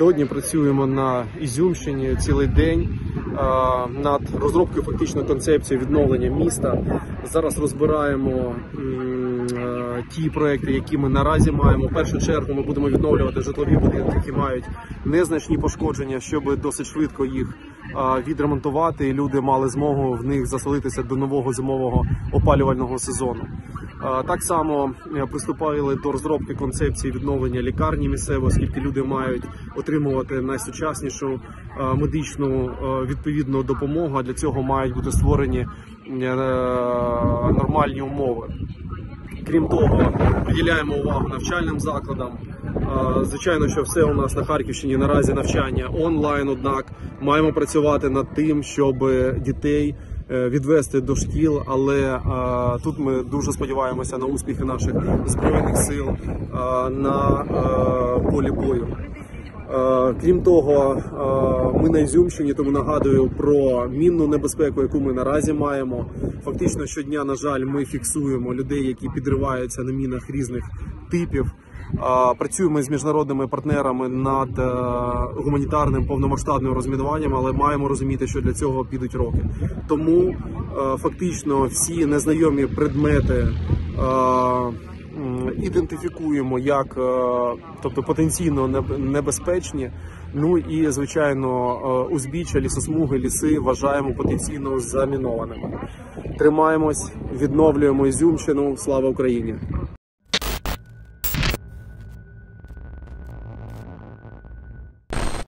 Сьогодні працюємо на Ізюмщині цілий день над розробкою фактично концепції відновлення міста. Зараз розбираємо ті проекти, які ми наразі маємо. В першу чергу ми будемо відновлювати житлові будинки, які мають незначні пошкодження, щоб досить швидко їх відремонтувати і люди мали змогу в них заселитися до нового зимового опалювального сезону. Так само приступали до розробки концепції відновлення лікарні місцевої, оскільки люди мають отримувати найсучаснішу медичну відповідну допомогу, а для цього мають бути створені нормальні умови. Крім того, приділяємо увагу навчальним закладам. Звичайно, що все у нас на Харківщині наразі навчання онлайн, однак маємо працювати над тим, щоб дітей відвести до шкіл, але тут ми дуже сподіваємося на успіхи наших Збройних сил на полі бою. Крім того, ми на Ізюмщині, тому нагадую про мінну небезпеку, яку ми наразі маємо. Фактично щодня, на жаль, ми фіксуємо людей, які підриваються на мінах різних типів. Працюємо з міжнародними партнерами над гуманітарним повномасштабним розмінуванням, але маємо розуміти, що для цього підуть роки. Тому фактично всі незнайомі предмети ідентифікуємо як потенційно небезпечні. Ну і, звичайно, узбіччя, лісосмуги, ліси вважаємо потенційно замінованими. Тримаємось, відновлюємо Ізюмщину. Слава Україні!